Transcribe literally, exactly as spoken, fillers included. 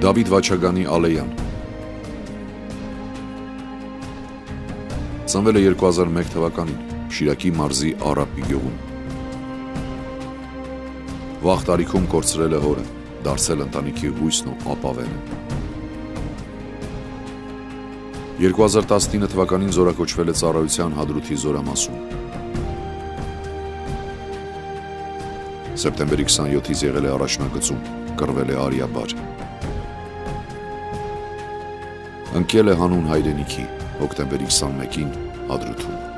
Դավիթ Վաչագանի Ալեյան ծնվել է երկու հազար մեկ թվականին Շիրակի մարզի Արապի գյուղում։ Վաղ տարիքում կորցրել է հորը, դարձել ընտանիքի հույսն ու ապավենը։ երկու հազար տասնինը թվականին զորակոչվել է ծառայության Հադրութի զորամասում։ Սեպտեմբերի քսանյոթից եղել է առաջնագծում, կռվել է Արիաբար։ Ընկել է հանուն հայրենիքի հոկտեմբերի քսանմեկին Հադրութում։